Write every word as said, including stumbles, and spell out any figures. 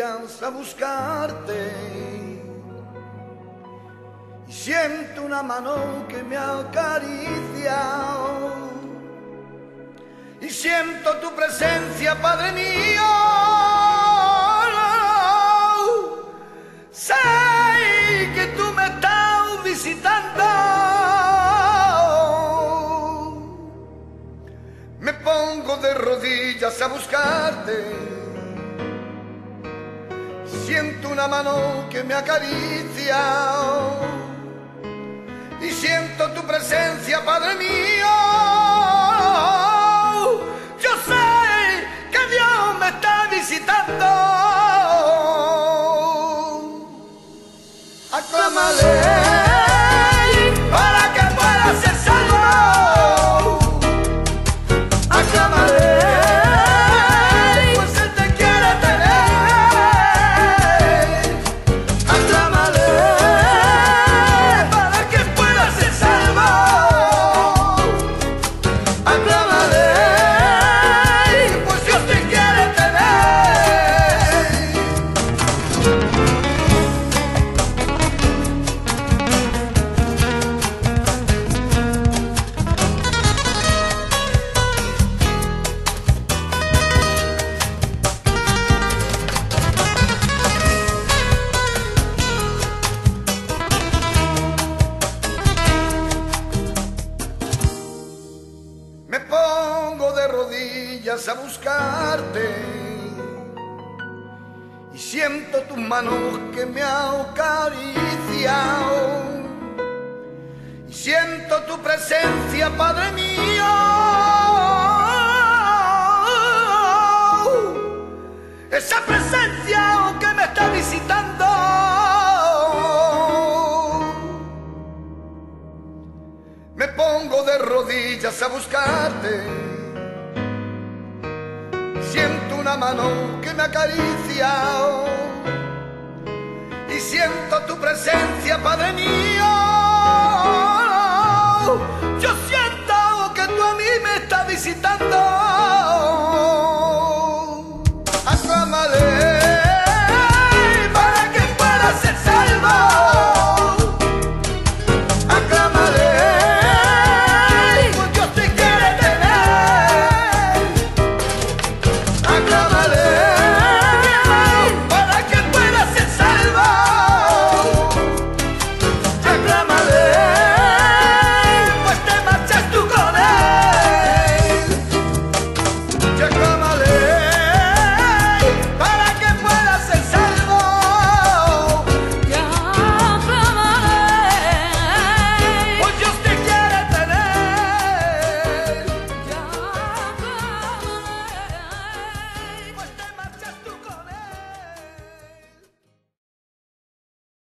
rodillas a buscarte y siento una mano que me acaricia y siento tu presencia, Padre mío. Sé que tú me estás visitando. Me pongo de rodillas a buscarte. Siento una mano que me acaricia y siento tu presencia, Padre mío. Yo sé que Dios me está visitando. Aclámale para que pueda ser salvo. Aclámale, pues Él te quiere tener. Aclámale para que pueda ser salvo. Aclámale, pues Dios te quiere tener. Me pongo de rodillas a buscarte y siento tus manos que me acarician y siento tu presencia, Padre mío. Esa presencia que me está visitando. Me pongo de rodillas a buscarte. Siento una mano que me acaricia y siento tu presencia, Padre mío. Yo siento que tú a mí me estás visitando.